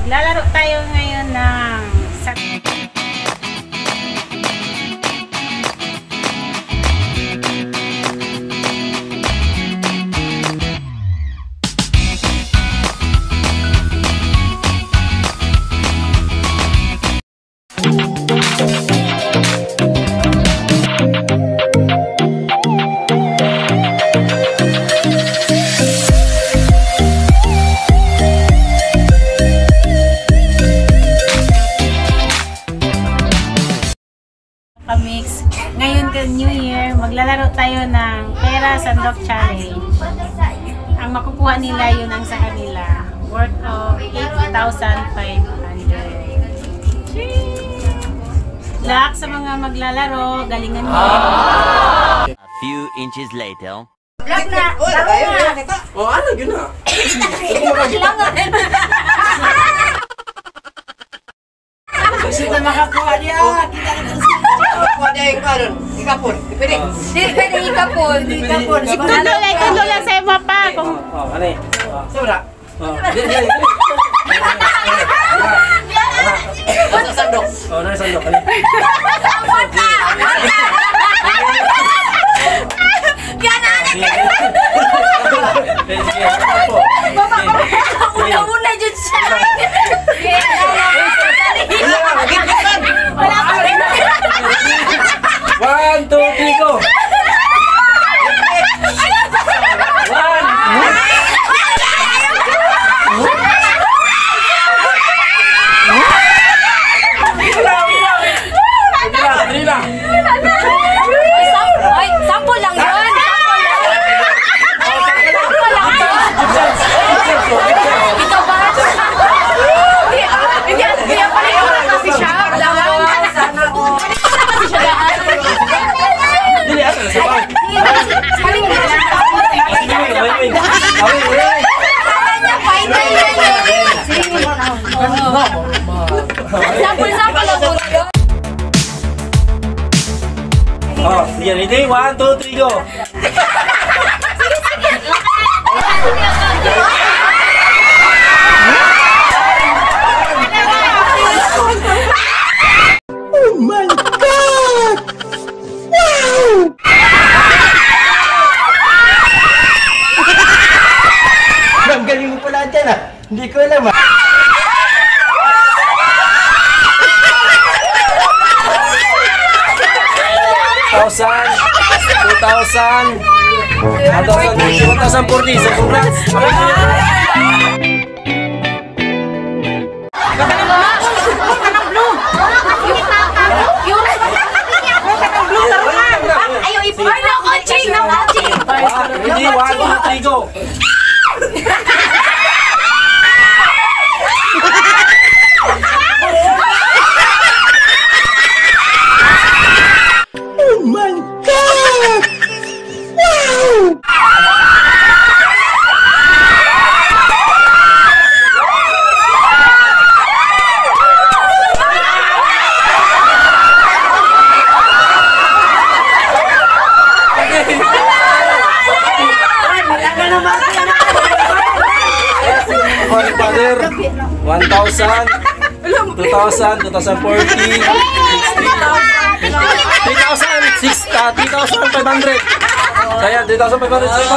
Maglalaro tayo ngayon ng mix. Ngayon ka New Year, maglalaro tayo ng Pera Sandok Challenge. Ang makukuha nila yun ang sa kanila. Worth of 8,500. Lahat sa mga maglalaro, galingan mo. A few inches later. Vlog na! Laro na! Oh, ano yun na? Gusto na makakuha niya! Makakuha niya yung karon. Ikapon. Pwede. Hindi pwede ikapon. Ikapon. Tundo lang sa iba pa. Ano eh? Sobra. Basta sandok. Oh, nasa sandok. Una-una dyan siya! One, two, three, go! Sample lang yun! Ito ba? Hindi pala yung coffee shop. Sana all. Kasi siya lahat. Dili, asa na sa pang. Saling mo siya. Sample lang po yun. Oh, sige, ready? One, two, three, go! Oh my God! Wow! Ang galing mo pala dyan ah. Hindi ko alam ah. Thousand, 2,000, 1,040, sa congrats! Ayaw ipon. Ay, no, coaching! No, coaching! Ready? One, two, three, go! Oh my God! Wow! Father, 1,000, 2,000, 2,040, 3,500. Saya 3,500 sa'yo.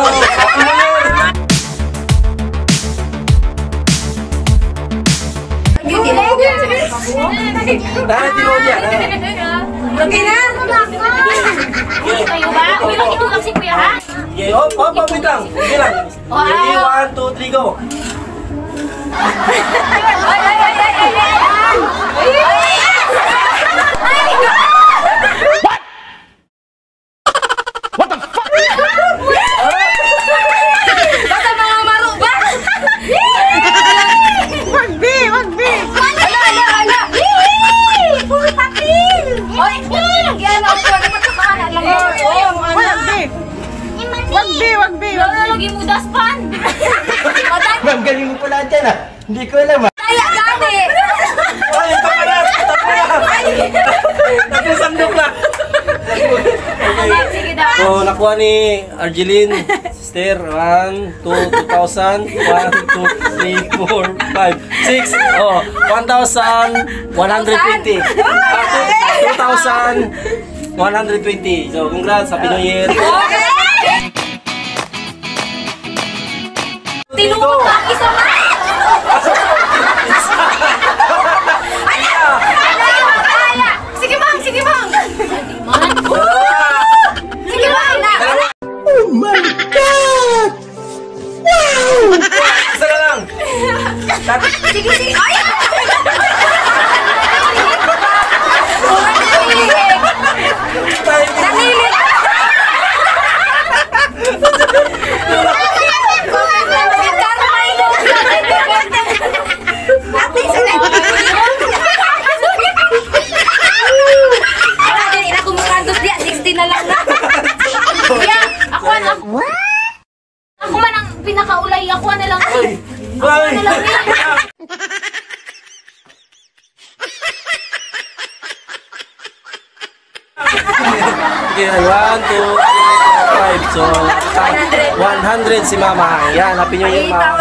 Dahil tino niya. Okay na? Kayo ba? Umilang itulog si Kuya ha? Okay, hop, wait lang. Sige lang. Ready, 1, 2, 3, go. Basta mga maro ba? Wag B! Ala! Puro papel! Oy! Yan ang pwede matakanan lang. Wag B! Lagi mo daspan! Ang galing mo pala dyan ah. Hindi ko alam ah. Kaya gani! Ay, ito pa na! Tapos sandok na! Sige daw. So, nakuha ni Arjeline Sister, 1, 2, 2,000, 1, 2, 3, 4, 5, 6, oh, 1,120. 2,120. So, congrats, Happy New Year. Tinukot ba? Isa ba? Sige, Mang! Sige, Mang! Sige, Mang! Oh my God! Wow! Isa na lang. Sige, sige! Ay! Ako man ang pinakaulay, ako na lang. Bye! Okay, 1, 2, 3, 4, 5. So, 100 si Mama. Yan, Happy New Year, Ma.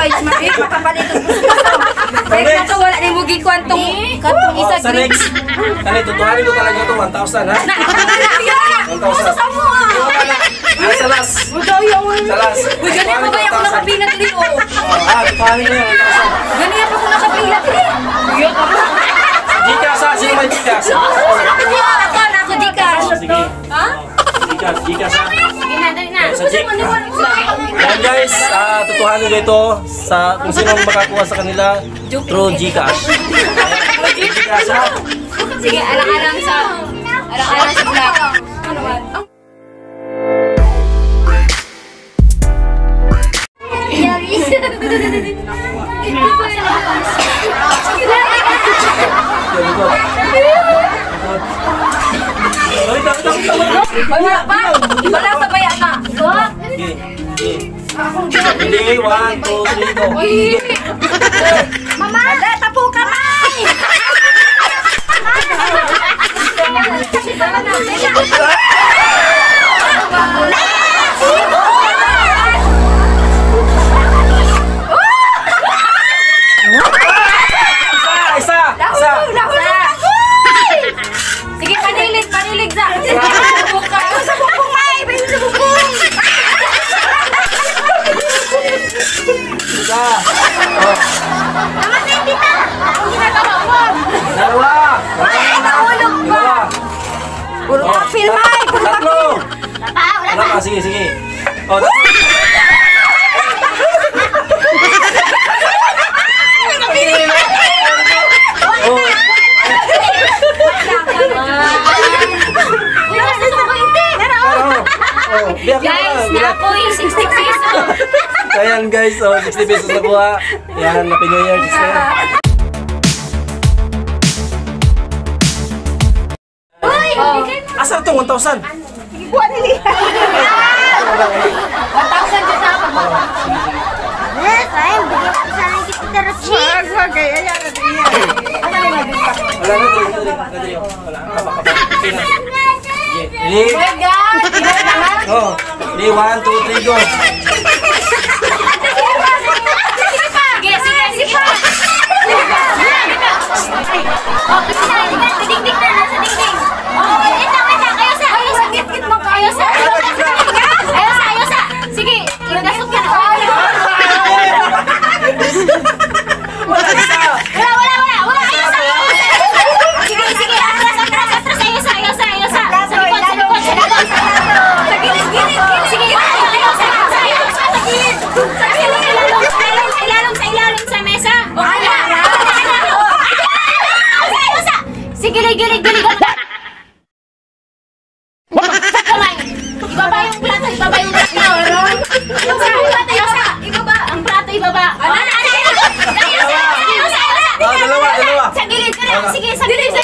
Next na to, wala ni Mugi kwantong isa Sa green. next, tutuhanin ko talaga ito, 1,000 ha? 1,000. Ay, sa last. Sa last. Uy, ganyan pa ba ako nakapila dito? Tutuhanin ko yan, 1,000. Ganyan pa ako nakapila dito. Gcash ha? Sino may Gcash? Ako di ka. Sige. Ha? Gcash ha? Sige na, dali na. Sa Gcash. Yan guys, tutuhanin ko ito sa kung sino makakuha sa kanila through Gcash. Gcash ha? Sige, alang-alang sa vlog. Ano ba? Wala pa! Wala pa ba yan ka? Hindi, 1, 2, 3, go. Mama! Wala, tapo ka na! Isa! Sige, panilig sa! Sa bukong, May! Pwede sa bukong! Isa! Mama, sa tita! Ang ginagawa mo! Dalawa! Ay, nahulog pa! Puro kapil, May! Puro kapil! Tatlo! Wala ka, sige. O, tatlo! Oh, Guys, na ako yung 60 pesos. Ayan guys, 60 pesos na po ha. Yan, Happy New Year, sister. Asa ito? 1,000? 1,000 dyan sa ako. Wala na, dali. Wala, kapag. Okay na. Ready? Oh, ready, 1, 2, 3, go. Sige. Oh, kasi sa dingding na, nasa dingding. Oh, wait lang. Ayos, git mo ka. Ayos. Sige, ilasok ka na. Wala isa! Wala. Ayos. Sige. Atras. Ayos. Sa likod. Sa gilid. Sige, ayos. Sa ilalim sa mesa. Sige, gilig. Ibaba yung plato. Ibaba. Ang plato, ibaba. Dalawa. Sa gilid ka lang. Sige, sa gilid.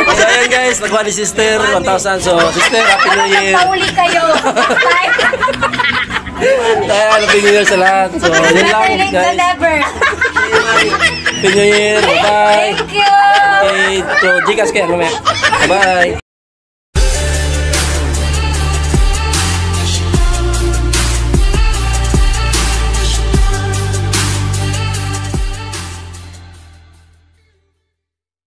So ayan guys, nagawa ni sister 1,000. So sister, Happy New Year. Pauli kayo. Bye. Happy New Year sa lahat. So yun lang Better late than guys. never. Happy New Year. Bye. Thank you. Okay, so Gcash kayo mamaya. Bye.